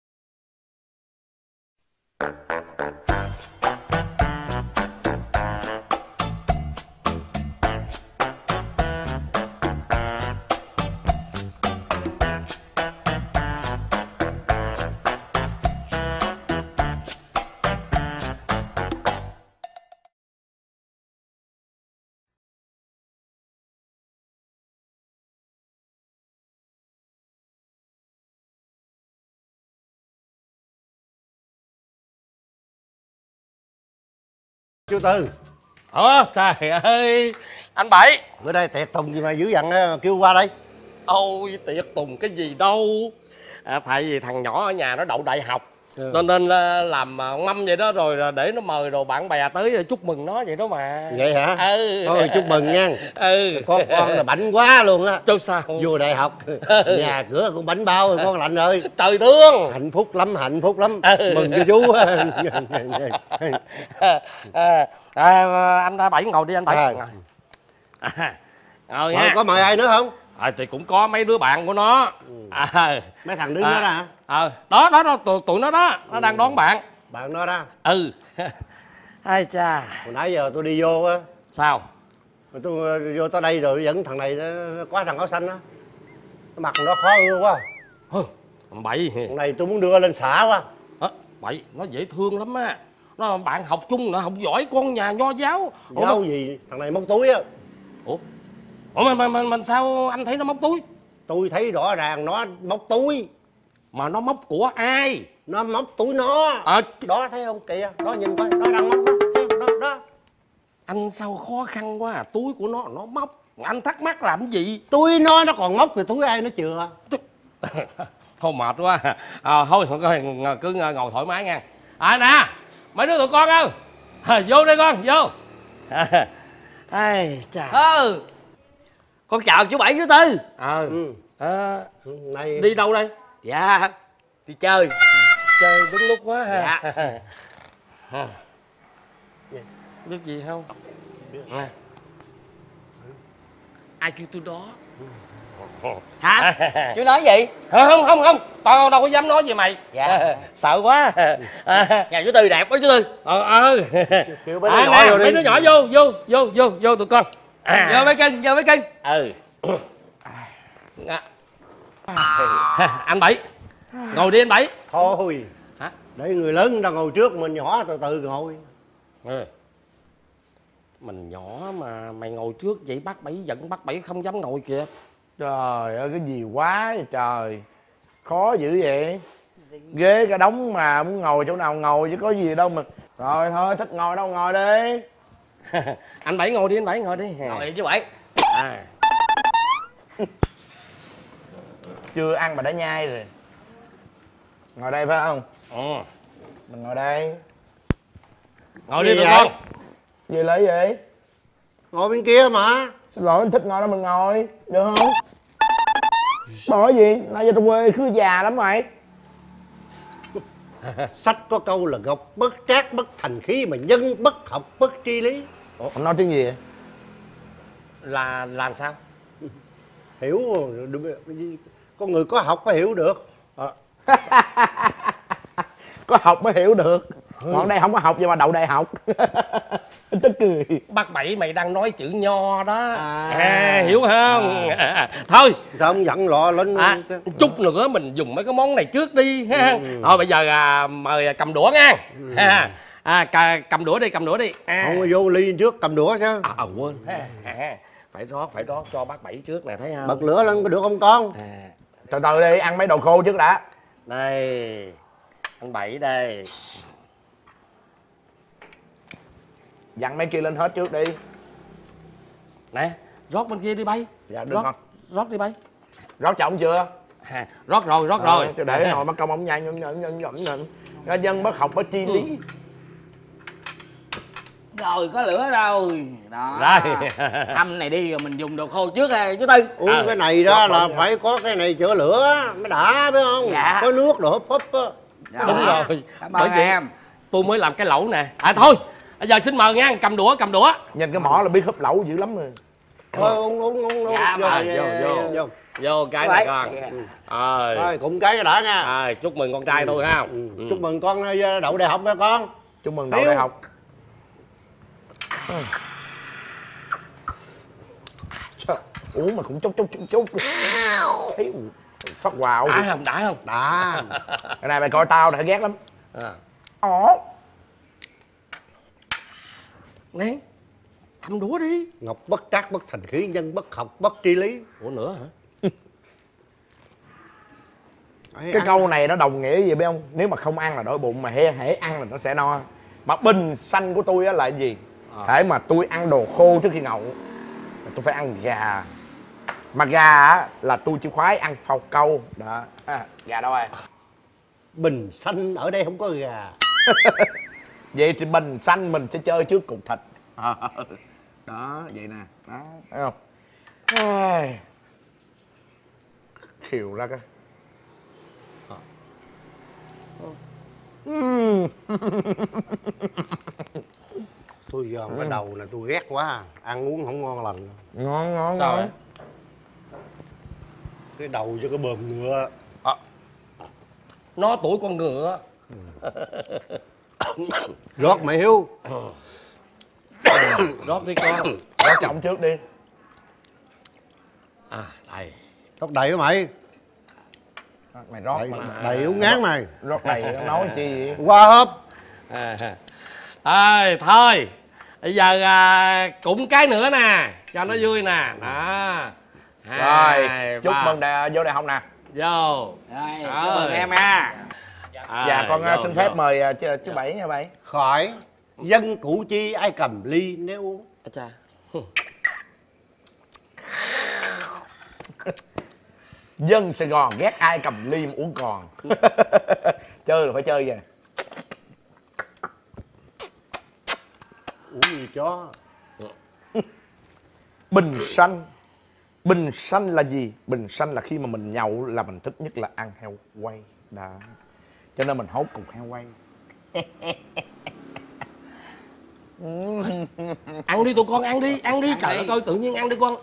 Chú Tư. Trời ơi anh Bảy, Bữa đây tiệc tùng gì mà dữ dằn kêu qua đây. ôi tiệc tùng cái gì đâu. Tại vì thằng nhỏ ở nhà nó đậu đại học, cho nên làm mâm vậy đó, rồi để nó mời đồ bạn bè tới chúc mừng nó vậy đó mà. Vậy hả? Ừ. Thôi chúc mừng nha. Ừ. Con là bảnh quá luôn á. Chứ sao? Vô đại học, nhà cửa cũng bảnh bao rồi con Lạnh ơi. Trời thương. Hạnh phúc lắm, hạnh phúc lắm. Mừng cho chú. Anh Bảy ngồi đi anh Bảy. Ngồi nha. Có mời ai nữa không? Thì cũng có mấy đứa bạn của nó. Mấy thằng đứng đó hả? Đó tụi nó đó, nó đang đón bạn. Bạn nó đó. Ừ. Ai cha. Hồi nãy giờ tôi đi vô á. Sao? Rồi tôi vô tới đây rồi dẫn thằng này nó quá thằng áo xanh á. Nó mặt nó khó ưa quá. Bảy. Thằng này tôi muốn đưa lên xã quá. Bảy, nó dễ thương lắm á. Nó bạn học chung nữa, học giỏi, con nhà nho giáo. Giáo gì? Thằng này móc túi á. Ủa mà sao anh thấy nó móc túi? Tôi thấy rõ ràng nó móc túi. Mà nó móc của ai? Nó móc túi nó. Đó thấy không kìa, đó nhìn coi, nó đang móc đó, thấy không? Đó. Anh sao khó khăn quá à, túi của nó móc. Anh thắc mắc làm cái gì? Túi nó còn móc thì túi ai nó chừa. Thôi mệt quá. Thôi cứ ngồi thoải mái nha. Nè, mấy đứa tụi con ơi. Vô đây con, vô. Con chào chú Bảy chú Tư. Này đi đâu đây? Dạ đi chơi. Chơi đúng lúc quá ha. Dạ. Biết gì không? Nè. Ai kêu tôi đó? Hả? Chú nói gì? Không, tao đâu có dám nói về mày. Dạ. Sợ quá. Nhà chú Tư đẹp quá chú Tư. Kêu mấy đứa nhỏ vô đi. Mấy đứa nhỏ vô tụi con. Vô mấy cưng. Ừ. Anh Bảy, ngồi đi anh Bảy. Thôi. Hả? Để người lớn người ta ngồi trước, mình nhỏ từ từ ngồi. Mình nhỏ mà mày ngồi trước vậy bác Bảy giận, bác Bảy không dám ngồi kìa. Trời ơi, cái gì quá vậy trời. Khó dữ vậy. Ghế cả đống mà muốn ngồi chỗ nào ngồi chứ có gì đâu mà. Rồi thôi, thích ngồi đâu ngồi đi. Anh Bảy ngồi đi, anh Bảy ngồi đi. Ngồi đi chứ Bảy. Chưa ăn mà đã nhai rồi. Ngồi đây phải không? Mình ngồi đây. Ngồi đi tụi con. Gì lấy vậy? Ngồi bên kia mà. Xin lỗi, anh thích ngồi đâu mình ngồi. Được không? Bỏ gì? Nãy giờ tôi quê cứ già lắm rồi. Sách có câu là ngọc bất trác bất thành khí, mà nhân bất học bất tri lý. Ông nói tiếng gì vậy? Là làm sao? Hiểu. Con người có học mới hiểu được. Có học mới hiểu được. Còn đây không có học gì mà đậu đại học. Tức cười. Bác Bảy mày đang nói chữ nho đó. Hiểu không? Thôi sao không giận lọ lên. Chút nữa mình dùng mấy cái món này trước đi ha. Thôi bây giờ mời cầm đũa nha. Cầm đũa đi, cầm đũa đi. Không có vô ly trước cầm đũa sao? Quên. Phải rót cho bác Bảy trước nè, thấy không? Bật lửa lên có được không con? Từ từ đi, ăn mấy đồ khô trước đã. Đây, anh Bảy đây. Dặn mấy kia lên hết trước đi. Nè, rót bên kia đi bay. Dạ được không? Rót đi bay. Rót cho ông chưa? Rót rồi, rót rồi. Cho để hồi mất công ông nhanh nhận dân bất học bất chi lý. Rồi có lửa rồi. Đó. Đây. Hâm này đi rồi mình dùng đồ khô trước ha chú Tư. Uống cái này đó là phải có cái này chữa lửa mới đã, phải không? Dạ. Có nước đồ hấp á. Dạ. Đúng rồi. Cảm ơn em. Tôi mới làm cái lẩu nè. Thôi, bây giờ xin mời nha, cầm đũa, cầm đũa. Nhìn cái mỏ là biết hấp lẩu dữ lắm rồi. Thôi uống. Dạ, Vô cái này con. Rồi, cũng cái đã nha. Chúc mừng con trai tôi ha. Chúc mừng con đậu đại học nha con. Chúc mừng đậu đại học. Uống mà cũng chốc. Thấy phát quào. Đã không? Đã không? Đã. Cái này mày coi tao nè, ghét lắm. Nè, cầm đũa đi. Ngọc bất trác bất thành khí, nhân bất học bất tri lý. Ủa nữa hả? Cái câu này nó đồng nghĩa gì biết không? Nếu mà không ăn là đói bụng, mà hễ ăn là nó sẽ no. Mà bình xanh của tôi á là cái gì? Hễ mà tôi ăn đồ khô trước khi nhậu là tôi phải ăn gà. Mà gà á là tôi chỉ khoái ăn phao câu. Đó. Gà đâu rồi? Bình xanh ở đây không có gà. Vậy thì bình xanh mình sẽ chơi trước cục thịt. Đó, vậy nè. Đó, thấy không? Khiều ra cái. Tôi giòn cái đầu này tôi ghét quá. Ăn uống không ngon lành. Ngon. Sao vậy? Cái đầu cho cái bờm ngựa. Nó tuổi con ngựa. Rót mày Hiếu. Rót đi con. Rót cho ông trước đi. Đây. Rót đầy hả mày? Mày rót đầy uống ngán mày. Rót đầy nói chi vậy? Qua hộp. Thôi bây giờ cũng cái nữa nè, cho nó vui nè. Đó. Rồi, chúc mừng vô đại học nè. Vô. Rồi, chúc mừng em ha. Dạ con xin phép mời chú Bảy nha Bảy. Khỏi. Dân củ chi ai cầm ly nếu uống. Chà. Dân Sài Gòn ghét ai cầm ly mà uống còn. Chơi là phải chơi vậy. Uống gì chó. Bình xanh. Bình xanh là gì? Bình xanh là khi mà mình nhậu là mình thích nhất là ăn heo quay. Đó. Cho nên mình hốt cục heo quay. Ăn đi tụi con, ăn đi. Trời ơi, coi tự nhiên ăn đi con.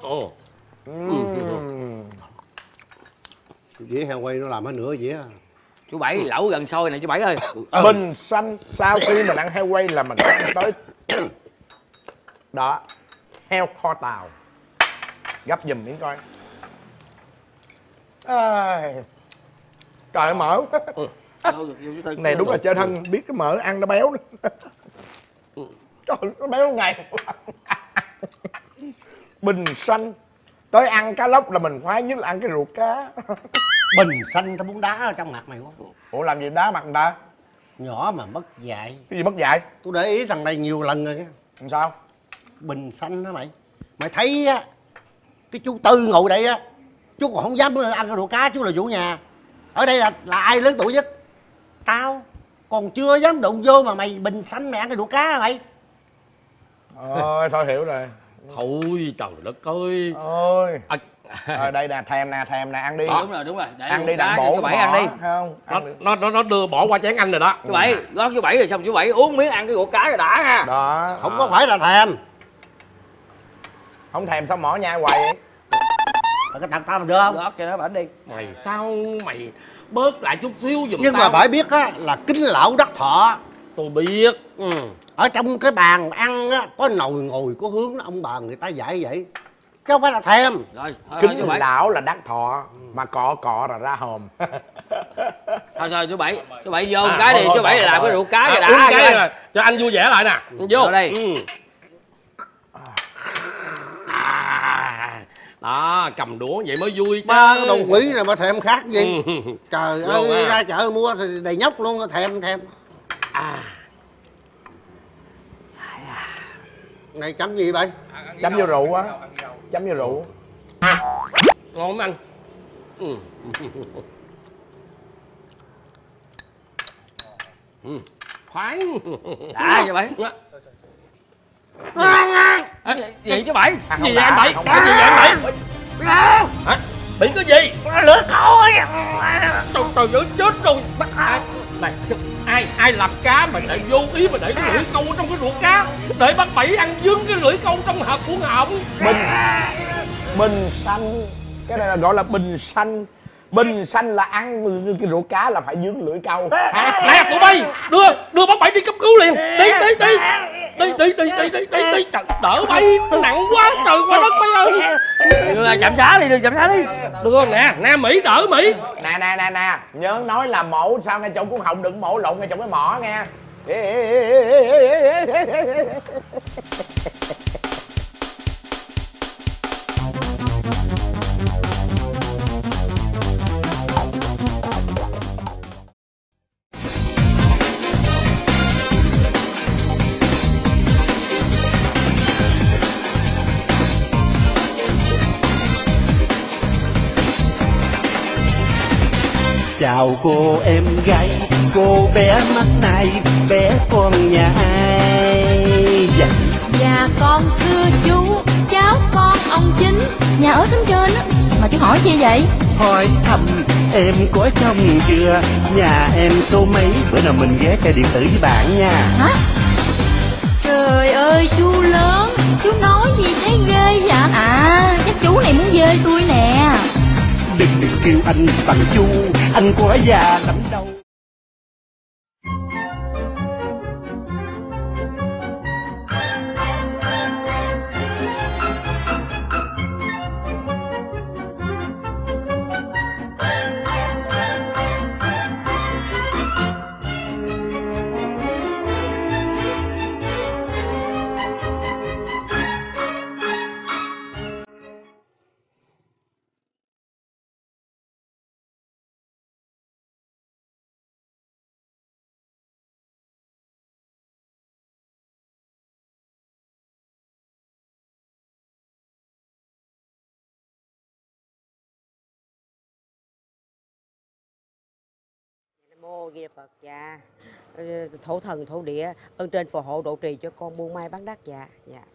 Dĩa heo quay nó làm hết nửa dĩa. Chú Bảy lẩu gần sôi nè chú Bảy ơi. Bình xanh sau khi mình ăn heo quay là mình ăn tới đó, heo kho tàu. Gấp giùm miếng coi. Trời ơi mỡ. Này đúng là chơi thân biết cái mỡ ăn nó béo nữa. Trời ơi, nó béo ngày. Bình xanh. Tới ăn cá lóc là mình khoái nhất là ăn cái ruột cá. Bình xanh tao muốn đá ở trong mặt mày quá. Ủa làm gì đá mặt người ta? Nhỏ mà mất dạy. Cái gì mất dạy? Tôi để ý thằng này nhiều lần rồi. Làm sao? Bình xanh đó mày. Mày thấy á, cái chú Tư ngồi đây á, chú còn không dám ăn cái ruột cá, chú là chủ nhà. Ở đây là ai lớn tuổi nhất? Tao. Còn chưa dám đụng vô mà mày bình xanh mày ăn cái ruột cá hả mày? Ôi thôi hiểu rồi. Thôi trời đất ơi. Ôi. Đây nè, thèm nè, ăn đi. Đúng rồi. Để ăn đi đặng bổ chú Bảy ăn đi. Không? Nó đưa bỏ qua chén anh rồi đó. Chú Bảy, gót chú Bảy rồi xong chú Bảy uống miếng ăn cái ruột cá rồi đã ha. Đó. Không có phải là thèm. Không thèm sao mỏ nhai hoài vậy? Cái tặng tao mà được không? Gót cho nó bảnh đi. Mày sao mày bớt lại chút xíu giùm Nhưng tao. mà phải biết á là kính lão đắc thọ. Tôi biết. Ở trong cái bàn ăn á có nồi ngồi có hướng ông bà người ta dạy vậy. Chứ không phải là thèm. Rồi, Kính lão là đắc thọ mà cọ là ra hòm. Thôi chú Bảy vô một cái đi, chú Bảy làm cái ruột cá rồi đã. Uống cái rồi, cho anh vui vẻ lại nè. Vô đây. Đó, cầm đũa vậy mới vui chứ. Ba cái đồ quỷ này mà thèm khác gì. Trời ơi, ra chợ mua thì đầy nhóc luôn, thèm. Này chấm gì vậy? Chấm vô rượu á. Chấm vô rượu. Ngon lắm anh. Khoái. Đã chú Bảy. Gì chú Bảy? Gì vậy anh Bảy? Cái gì vậy anh Bảy? Hả? Bị cái gì? Lửa cối. Trời ơi chết rồi. Này, ai làm cá mà để vô ý mà để cái lưỡi câu trong cái ruột cá, để bác Bảy ăn dướng cái lưỡi câu trong hộp cuốn họng. Bình xanh. Cái này là gọi là bình xanh. Bình xanh là ăn cái ruột cá là phải dướng lưỡi câu. Nè tụi bay, đưa bác Bảy đi cấp cứu liền. Đi. Trời, đỡ bay nặng quá trời qua đất bay ơi. Đưa chậm xá đi, Đưa nè Mỹ đỡ Mỹ. Nè. Nhớ nói là mổ sao ngay chỗ cuốn họng, đừng mổ lộn ngay chỗ cái mỏ nghe. Chào cô em gái, cô bé mắt này, bé con nhà ai? Dạ con thưa chú, cháu con ông Chính, nhà ở xóm trên á. Mà chú hỏi chi vậy? Hỏi thăm em có chồng chưa, nhà em số mấy, bữa nào mình ghé chơi điện tử với bạn nha. Hả? Trời ơi chú lớn, chú nói gì thấy ghê vậy? À, chắc chú này muốn dê tôi nè. Đừng kêu anh bằng chú, anh quá già lắm đâu. Mô Di Đà Phật. Dạ. Thổ thần thổ địa ơn trên phù hộ độ trì cho con buôn may bán đắt. Dạ.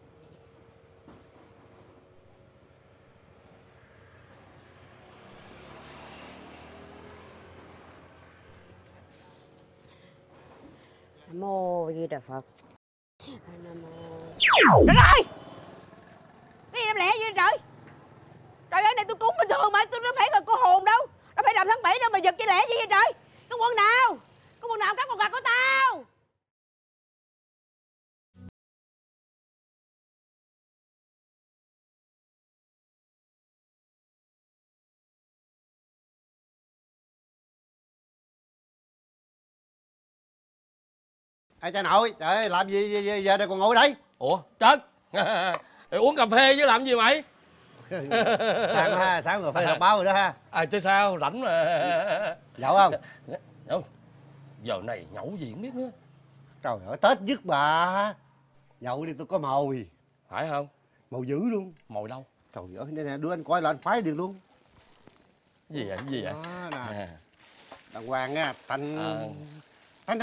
Nam mô Di Đà Phật. Nam mô. Được rồi. Cái gì làm lẹ vậy trời? Trời ơi, này tôi cúng bình thường mà, tôi đâu phải là cô hồn đâu. Đâu phải rằm tháng 7 đâu mà giật cái lẹ gì vậy trời? Có quân nào? Có quân nào cắt con gà của tao? Ai cha nội, trời ơi, làm gì giờ đây còn ngồi đây? Ủa, Trấn. Uống cà phê chứ làm gì mày? Sáng rồi phải đọc báo rồi đó ha. Chứ sao, rảnh mà. Nhậu không? Nhậu. Giờ này nhậu gì không biết nữa. Trời ơi, Tết dứt bà. Nhậu đi tôi có mồi. Phải không? Mồi dữ luôn. Mồi đâu? Trời ơi, đây nè, đưa anh coi là anh phái được luôn. Gì vậy, gì vậy? Đó nè. Đàng hoàng nha, thành... Tên.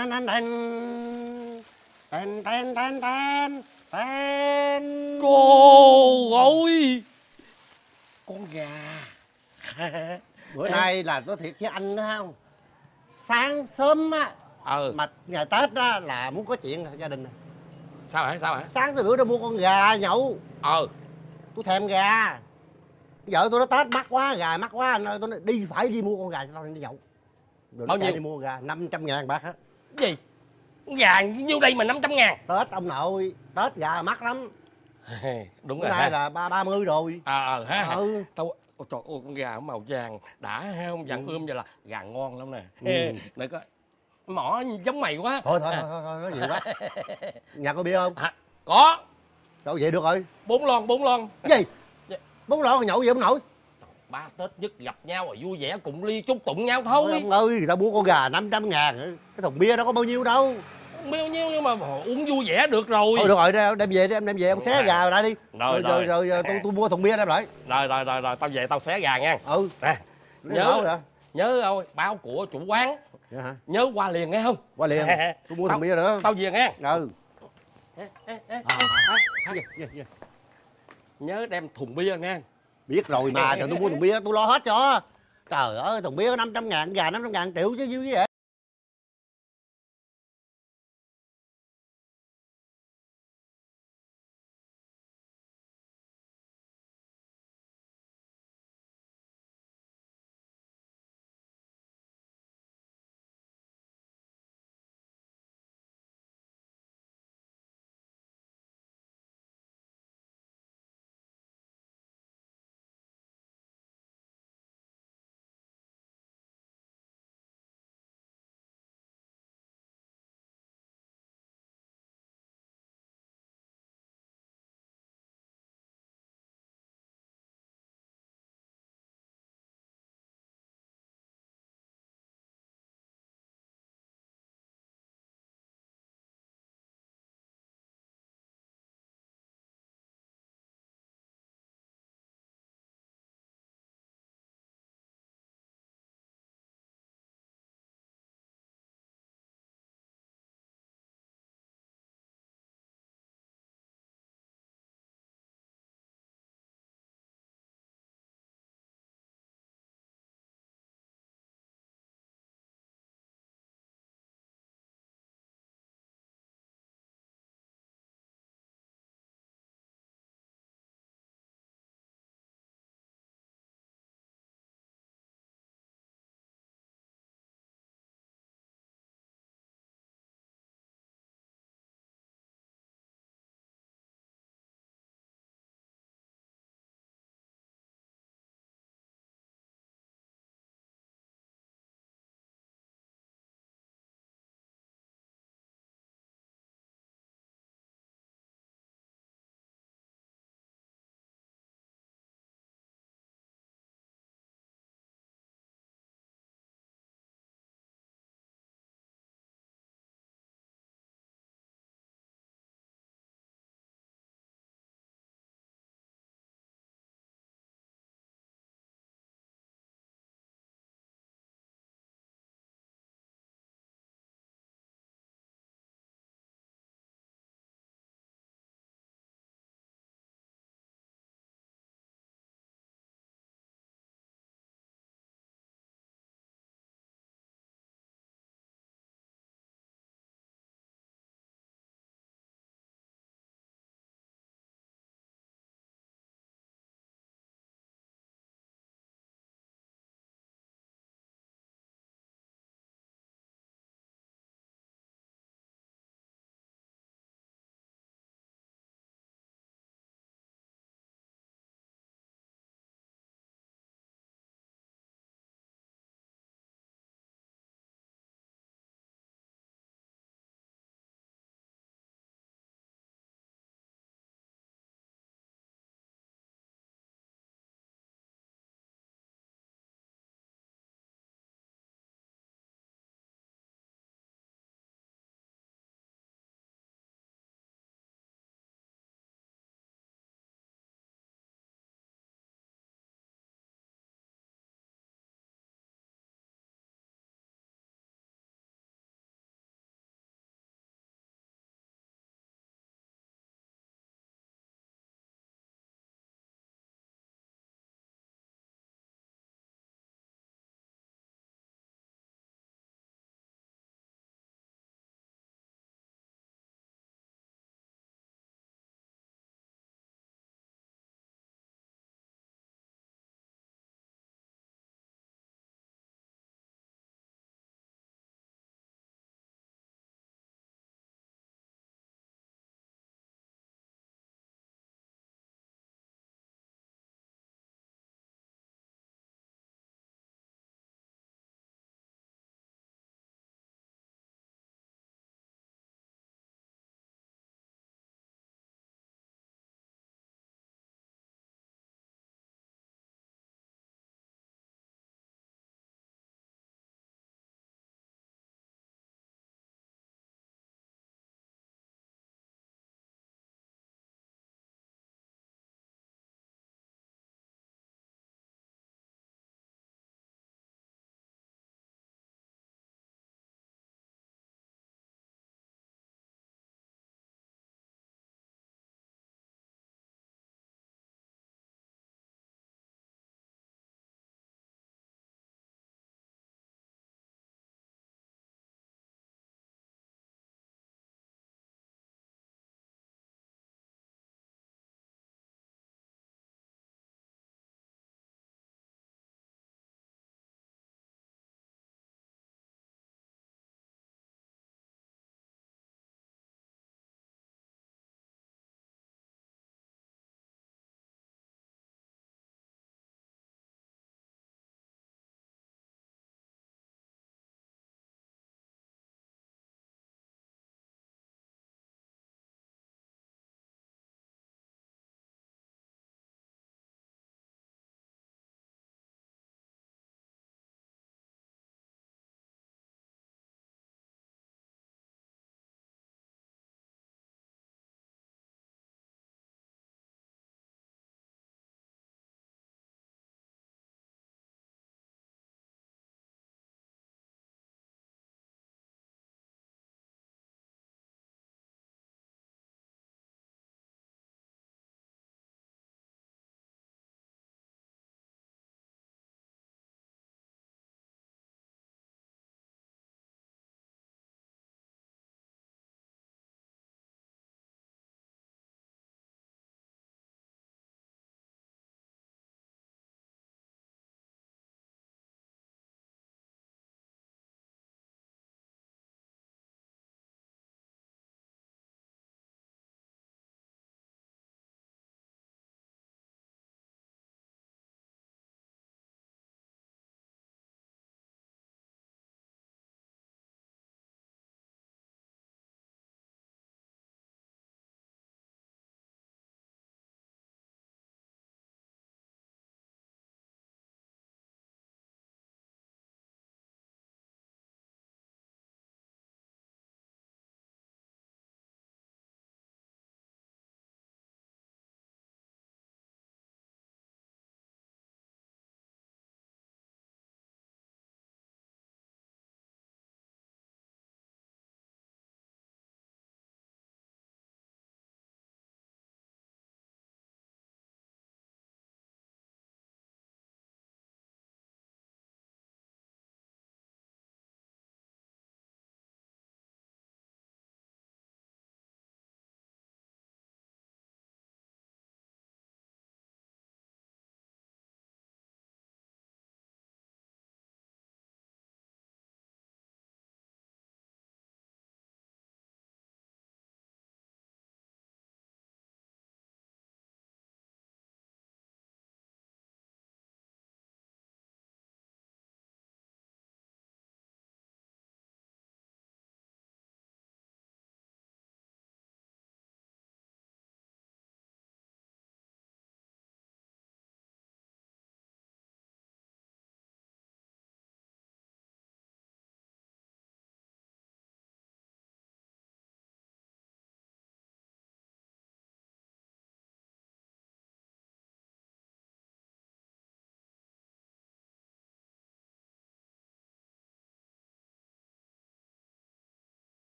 Cô ơi! Con gà. Bữa nay là nói thiệt với anh đó không? Sáng sớm á, mà ngày Tết á là muốn có chuyện gia đình. Sao hả? Sáng tôi bữa đó mua con gà nhậu. Tôi thèm gà. Vợ tôi nói Tết mắc quá, gà mắc quá anh ơi. Tôi nói phải đi mua con gà cho tao đi nhậu. Rồi bao nhiêu? đi mua gà 500.000 bạc hết. Gì? Gà nhiêu đây mà 500.000? Tết ông nội, Tết gà mắc lắm. Đúng bữa rồi. nay là 30 rồi. Ha. Tao trời ơi, con gà màu vàng đã ha, không vàng vậy là gà ngon lắm nè. Để coi. Mỏ giống mày quá. Thôi nói nhiều quá. Nhà có bia không? Có. Đâu vậy được rồi. 4 lon. Gì? 4 lon nhậu gì ông nội? Ba Tết nhất gặp nhau rồi vui vẻ cùng ly chúc tụng nhau thôi. Ông ơi, người ta mua con gà 500.000, cái thùng bia đâu có bao nhiêu đâu. Không bao nhiêu nhưng mà uống vui vẻ được rồi. Thôi được rồi, đem về đi, em đem về ông xé gà ra đi. Rồi tôi mua thùng bia đem lại. Rồi, tao về tao xé gà nha. Nè, nhớ báo của chủ quán. Nhớ qua liền nghe không? Qua liền. Tôi mua thùng bia nữa. Tao về nghe. Gì? Nhớ đem thùng bia nghe. Biết rồi mà, trời tôi mua thùng bia tôi lo hết cho. Trời ơi, thùng bia 500.000, gà 500.000 triệu chứ gì vậy?